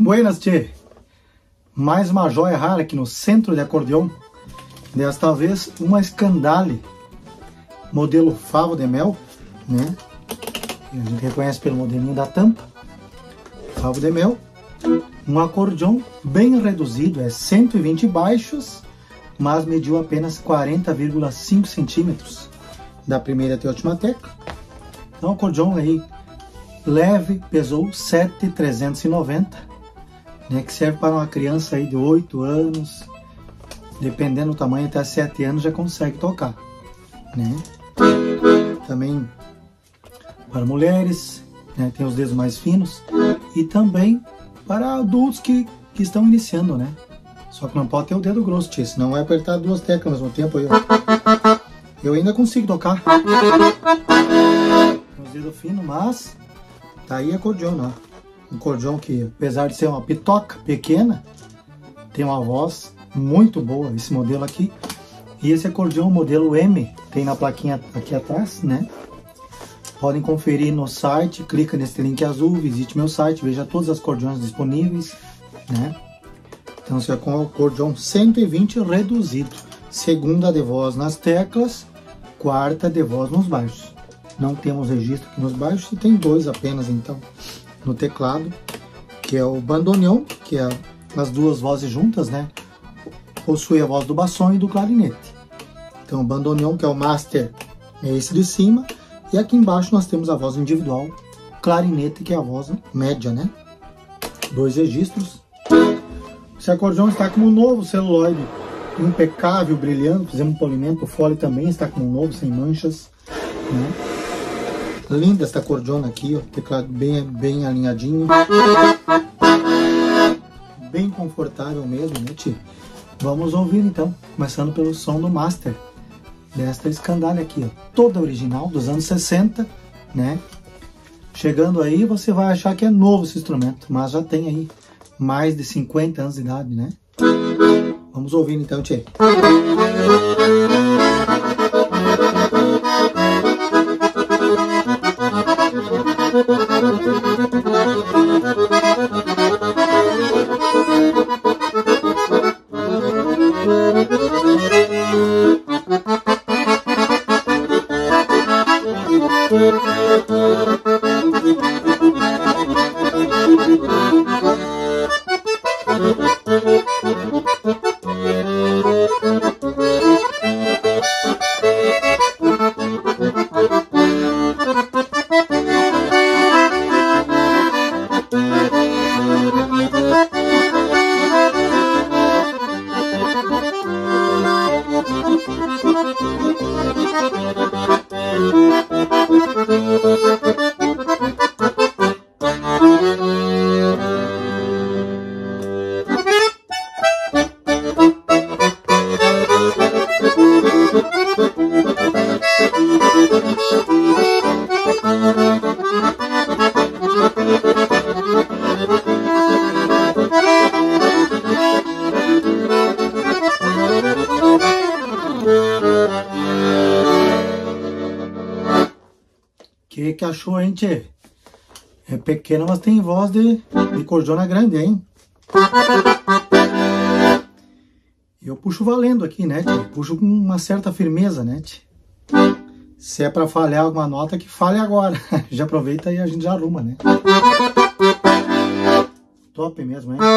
Buenas, tchê! Mais uma joia rara aqui no centro de acordeão. Desta vez uma Scandale, modelo Favo de Mel, né? A gente reconhece pelo modelinho da tampa. Favo de Mel. Um acordeão bem reduzido, é 120 baixos, mas mediu apenas 40,5 centímetros da primeira até a última tecla. Então, acordeão aí leve, pesou 7,390, né, que serve para uma criança aí de 8 anos, dependendo do tamanho, até 7 anos já consegue tocar, né? Também para mulheres, né, tem os dedos mais finos, e também para adultos que estão iniciando, né? Só que não pode ter o dedo grosso, tio, senão vai apertar duas teclas ao mesmo tempo. Eu ainda consigo tocar. Tem os dedos finos, mas tá aí acordeão, né? Um acordeão que, apesar de ser uma pitoca pequena, tem uma voz muito boa, esse modelo aqui. E esse acordeão, modelo M, tem na plaquinha aqui atrás, né? Podem conferir no site, clica nesse link azul, visite meu site, veja todos os acordeões disponíveis, né? Então, você é com o acordeão 120 reduzido. Segunda de voz nas teclas, quarta de voz nos baixos. Não temos registro aqui nos baixos, e tem dois apenas, então, no teclado, que é o bandoneon, que é as duas vozes juntas, né? Possui a voz do basson e do clarinete. Então, o bandoneon, que é o master, é esse de cima, e aqui embaixo nós temos a voz individual, clarinete, que é a voz média, né? Dois registros. Esse acordeão está com um novo celuloide, impecável, brilhando, fizemos um polimento, o fole também está com um novo, sem manchas, né? Linda esta acordeona aqui, ó, teclado bem alinhadinho, bem confortável mesmo, né, tio? Vamos ouvir então, começando pelo som do master desta Scandale aqui, ó, toda original, dos anos 60, né? Chegando aí, você vai achar que é novo esse instrumento, mas já tem aí mais de 50 anos de idade, né? Vamos ouvir então, tchê. Que achou, hein, tchê? É pequena, mas tem voz de cordiona grande, hein? Eu puxo valendo aqui, né, tchê? Puxo com uma certa firmeza, né, tchê? Se é pra falhar alguma nota, que falhe agora. Já aproveita e a gente já arruma, né? Top mesmo, hein?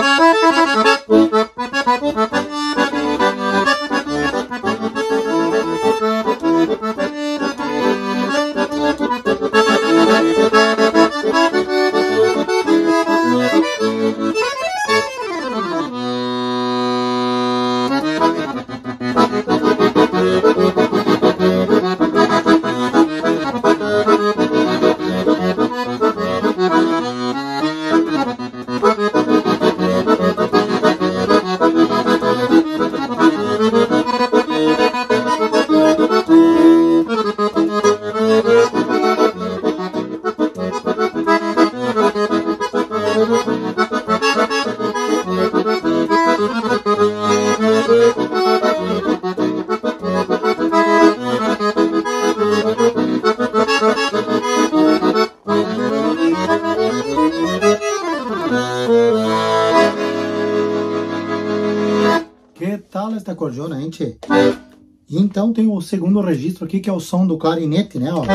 cordiona, hein, tchê? E então tem o segundo registro aqui, que é o som do clarinete, né, ó.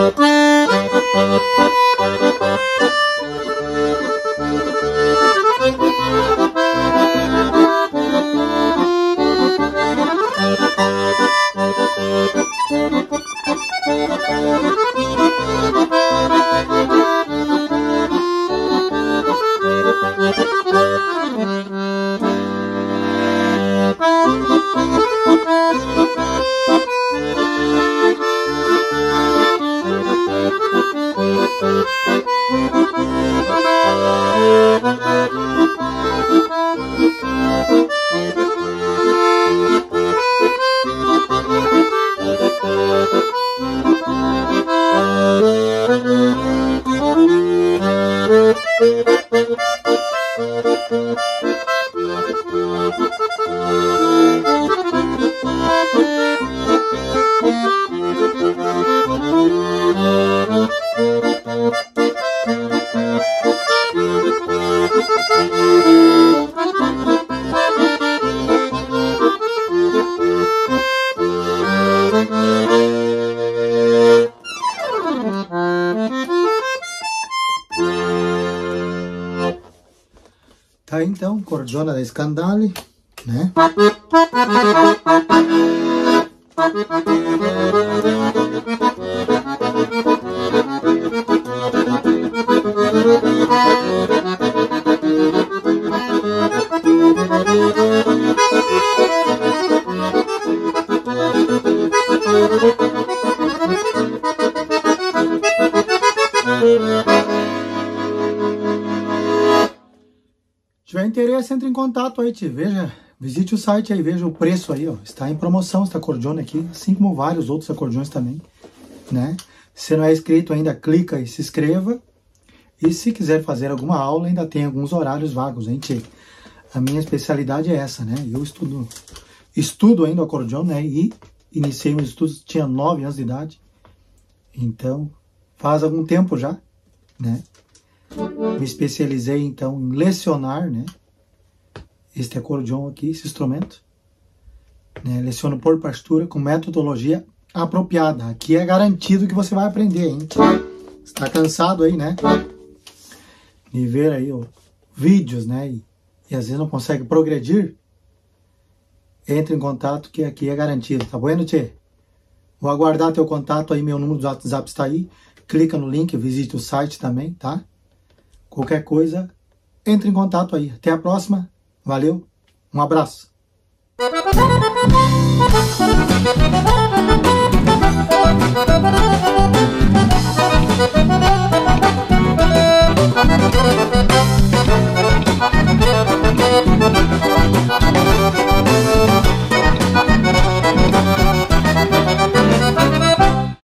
Tá, então, cordiona da Scandale, né? Se tiver interesse, entre em contato aí, visite o site aí, veja o preço aí, ó. Está em promoção esta cordiona aqui, assim como vários outros acordeões também, né? Se você não é inscrito ainda, clica e se inscreva. E se quiser fazer alguma aula, ainda tem alguns horários vagos, hein, tchê? A minha especialidade é essa, né? Eu estudo ainda o acordeão, né? E iniciei meus estudos, tinha 9 anos de idade. Então, faz algum tempo já, né? Me especializei, então, em lecionar, né? Este acordeão aqui, esse instrumento. Né? Leciono por partitura, com metodologia apropriada. Aqui é garantido que você vai aprender, hein? Está cansado aí, né? De ver aí ó, vídeos, né? E às vezes não consegue progredir. Entre em contato, que aqui é garantido. Tá bueno, tchê? Vou aguardar teu contato aí, meu número do WhatsApp está aí. Clica no link, visite o site também, tá? Qualquer coisa, entre em contato aí. Até a próxima. Valeu. Um abraço.